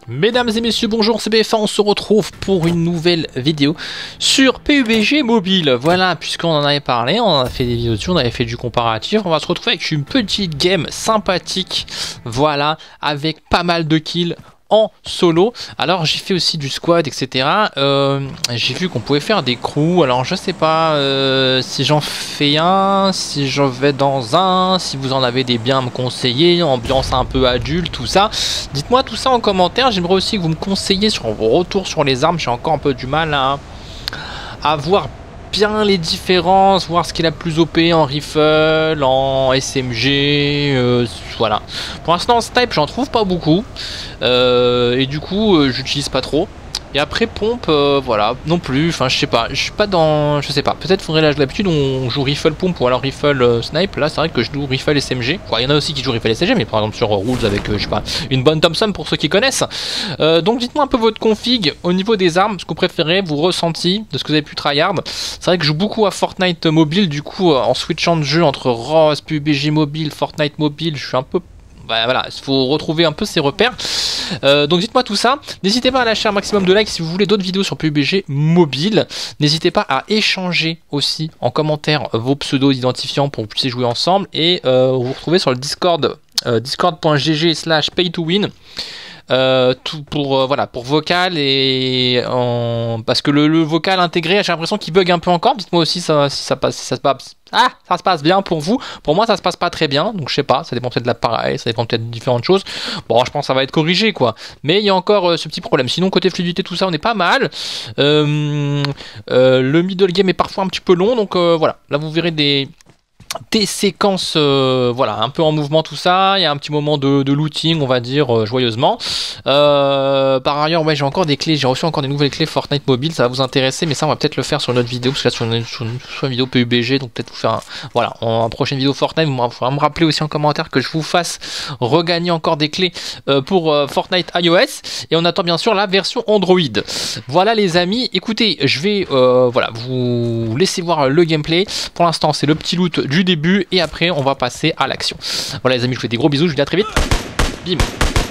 Mesdames et messieurs, bonjour, c'est BF1, on se retrouve pour une nouvelle vidéo sur PUBG Mobile. Voilà, puisqu'on en avait parlé, on en a fait des vidéos dessus, on avait fait du comparatif, on va se retrouver avec une petite game sympathique, voilà, avec pas mal de kills en solo. Alors j'ai fait aussi du squad, etc. J'ai vu qu'on pouvait faire des crews. Alors je sais pas si j'en fais un, si j'en vais dans un, si vous en avez des biens à me conseiller, ambiance un peu adulte, tout ça. Dites-moi tout ça en commentaire. J'aimerais aussi que vous me conseilliez sur vos retours sur les armes. J'ai encore un peu du mal à voir bien les différences, voir ce qui est la plus OP en rifle, en SMG, voilà. Pour l'instant en snipe j'en trouve pas beaucoup et du coup j'utilise pas trop. Et après pompe, voilà, non plus, enfin je sais pas, je suis pas dans, je sais pas, peut-être faudrait l'habitude on joue rifle pompe ou alors rifle snipe. Là c'est vrai que je joue rifle SMG, il y en a aussi qui jouent rifle SMG, mais par exemple sur Rules avec, je sais pas, une bonne Thompson pour ceux qui connaissent. Donc dites-moi un peu votre config au niveau des armes, ce que vous préférez, vos ressentis, de ce que vous avez pu tryhard. C'est vrai que je joue beaucoup à Fortnite mobile, du coup en switchant de jeu entre Rose, PUBG mobile, Fortnite mobile, je suis un peu... Bah, voilà, il faut retrouver un peu ses repères. Donc dites-moi tout ça. N'hésitez pas à lâcher un maximum de likes si vous voulez d'autres vidéos sur PUBG mobile. N'hésitez pas à échanger aussi en commentaire vos pseudos identifiants pour que vous puissiez jouer ensemble. Et vous retrouvez sur le Discord, discord.gg/pay-to-win. Tout pour voilà, pour vocal et parce que le vocal intégré, j'ai l'impression qu'il bug un peu encore. Dites-moi aussi si ça passe, si ça se passe. Ah, ça se passe bien pour vous. Pour moi, ça se passe pas très bien. Donc je sais pas, ça dépend peut-être de l'appareil, ça dépend peut-être de différentes choses. Bon, je pense que ça va être corrigé quoi. Mais il y a encore ce petit problème. Sinon côté fluidité tout ça, on est pas mal. Le middle game est parfois un petit peu long, donc voilà. Là vous verrez des séquences voilà, un peu en mouvement tout ça. Il y a un petit moment de looting on va dire joyeusement. Par ailleurs ouais, j'ai encore des clés, j'ai reçu encore des nouvelles clés Fortnite mobile, ça va vous intéresser, mais ça on va peut-être le faire sur une autre vidéo, parce que là sur une vidéo PUBG, donc peut-être vous faire voilà, en prochaine vidéo Fortnite, il faudra me rappeler aussi en commentaire que je vous fasse regagner encore des clés pour Fortnite iOS, et on attend bien sûr la version Android. Voilà les amis, écoutez, je vais voilà, vous laisser voir le gameplay. Pour l'instant c'est le petit loot du début et après on va passer à l'action. Voilà les amis, je vous fais des gros bisous, je vous dis à très vite. Bim.